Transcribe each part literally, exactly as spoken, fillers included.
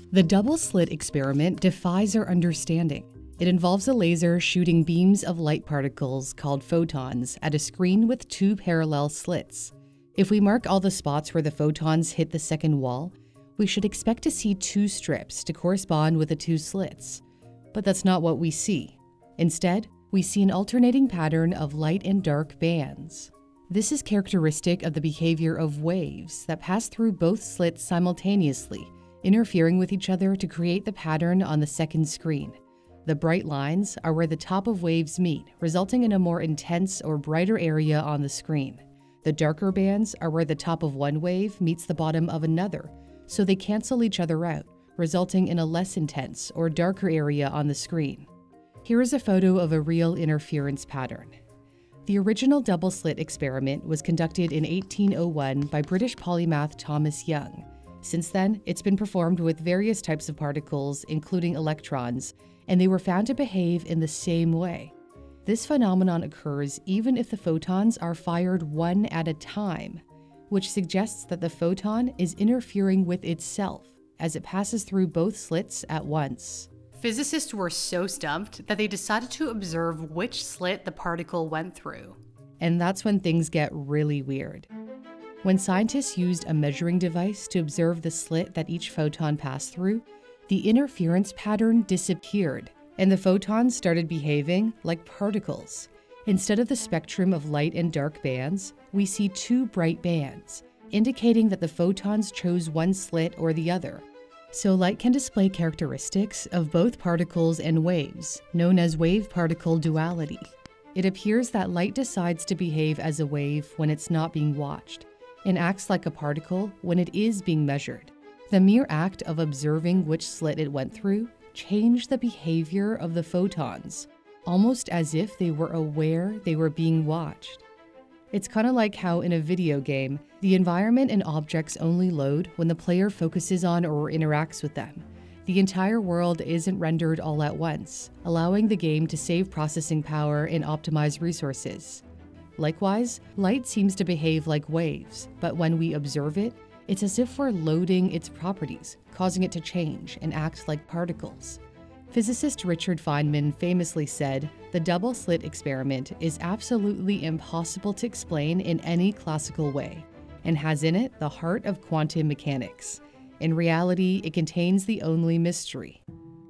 The double-slit experiment defies our understanding. It involves a laser shooting beams of light particles called photons at a screen with two parallel slits. If we mark all the spots where the photons hit the second wall, we should expect to see two strips to correspond with the two slits. But that's not what we see. Instead, we see an alternating pattern of light and dark bands. This is characteristic of the behavior of waves that pass through both slits simultaneously, interfering with each other to create the pattern on the second screen. The bright lines are where the top of waves meet, resulting in a more intense or brighter area on the screen. The darker bands are where the top of one wave meets the bottom of another, so they cancel each other out, resulting in a less intense or darker area on the screen. Here is a photo of a real interference pattern. The original double-slit experiment was conducted in eighteen oh one by British polymath Thomas Young. Since then, it's been performed with various types of particles, including electrons, and they were found to behave in the same way. This phenomenon occurs even if the photons are fired one at a time, which suggests that the photon is interfering with itself as it passes through both slits at once. Physicists were so stumped that they decided to observe which slit the particle went through. And that's when things get really weird. When scientists used a measuring device to observe the slit that each photon passed through, the interference pattern disappeared, and the photons started behaving like particles. Instead of the spectrum of light and dark bands, we see two bright bands, indicating that the photons chose one slit or the other. So light can display characteristics of both particles and waves, known as wave-particle duality. It appears that light decides to behave as a wave when it's not being watched, and acts like a particle when it is being measured. The mere act of observing which slit it went through changed the behavior of the photons, almost as if they were aware they were being watched. It's kind of like how in a video game, the environment and objects only load when the player focuses on or interacts with them. The entire world isn't rendered all at once, allowing the game to save processing power and optimize resources. Likewise, light seems to behave like waves, but when we observe it, it's as if we're loading its properties, causing it to change and act like particles. Physicist Richard Feynman famously said, "The double-slit experiment is absolutely impossible to explain in any classical way, and has in it the heart of quantum mechanics. In reality, it contains the only mystery."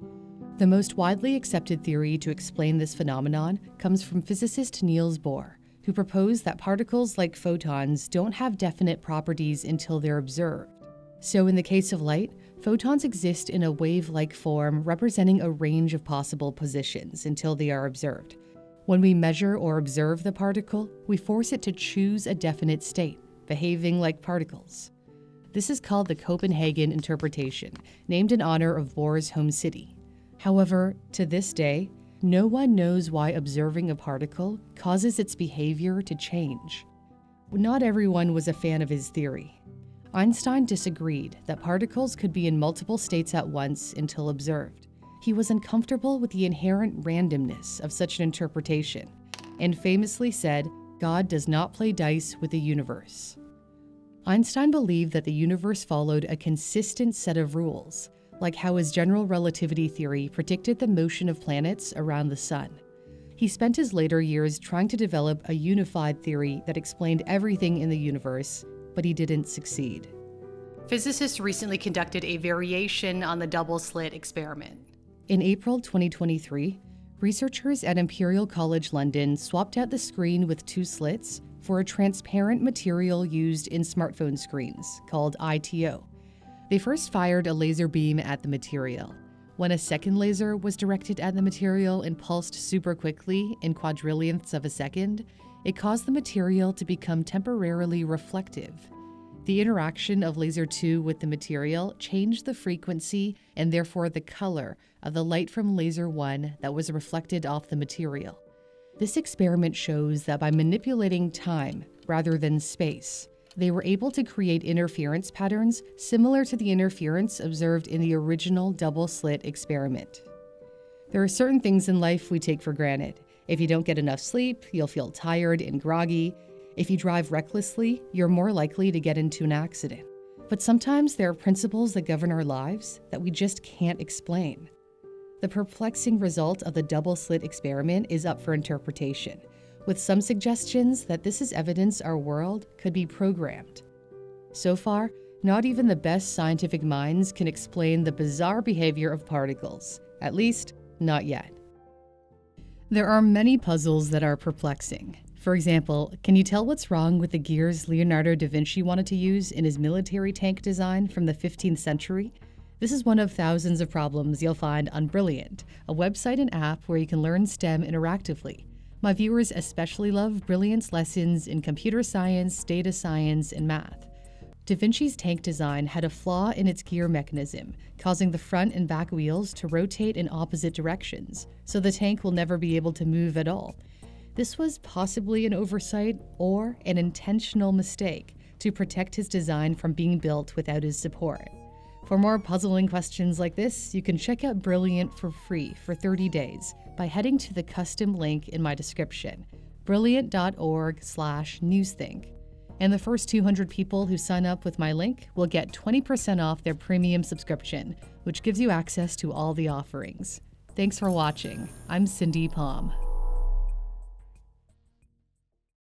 The most widely accepted theory to explain this phenomenon comes from physicist Niels Bohr, who proposed that particles like photons don't have definite properties until they're observed. So in the case of light, photons exist in a wave-like form representing a range of possible positions until they are observed. When we measure or observe the particle, we force it to choose a definite state, behaving like particles. This is called the Copenhagen interpretation, named in honor of Bohr's home city. However, to this day, no one knows why observing a particle causes its behavior to change. Not everyone was a fan of his theory. Einstein disagreed that particles could be in multiple states at once until observed. He was uncomfortable with the inherent randomness of such an interpretation, and famously said, "God does not play dice with the universe." Einstein believed that the universe followed a consistent set of rules, like how his general relativity theory predicted the motion of planets around the sun. He spent his later years trying to develop a unified theory that explained everything in the universe, but he didn't succeed. Physicists recently conducted a variation on the double-slit experiment. In April twenty twenty-three, researchers at Imperial College London swapped out the screen with two slits for a transparent material used in smartphone screens, called I T O. They first fired a laser beam at the material. When a second laser was directed at the material and pulsed super quickly in quadrillionths of a second, it caused the material to become temporarily reflective. The interaction of laser two with the material changed the frequency and therefore the color of the light from laser one that was reflected off the material. This experiment shows that by manipulating time rather than space, they were able to create interference patterns similar to the interference observed in the original double-slit experiment. There are certain things in life we take for granted. If you don't get enough sleep, you'll feel tired and groggy. If you drive recklessly, you're more likely to get into an accident. But sometimes there are principles that govern our lives that we just can't explain. The perplexing result of the double-slit experiment is up for interpretation, with some suggestions that this is evidence our world could be programmed. So far, not even the best scientific minds can explain the bizarre behavior of particles, at least, not yet. There are many puzzles that are perplexing. For example, can you tell what's wrong with the gears Leonardo da Vinci wanted to use in his military tank design from the fifteenth century? This is one of thousands of problems you'll find on Brilliant, a website and app where you can learn STEM interactively. My viewers especially love Brilliant's lessons in computer science, data science, and math. Da Vinci's tank design had a flaw in its gear mechanism, causing the front and back wheels to rotate in opposite directions, so the tank will never be able to move at all. This was possibly an oversight or an intentional mistake to protect his design from being built without his support. For more puzzling questions like this, you can check out Brilliant for free for thirty days by heading to the custom link in my description, brilliant dot org slash newsthink. And the first two hundred people who sign up with my link will get twenty percent off their premium subscription, which gives you access to all the offerings. Thanks for watching. I'm Cindy Pom.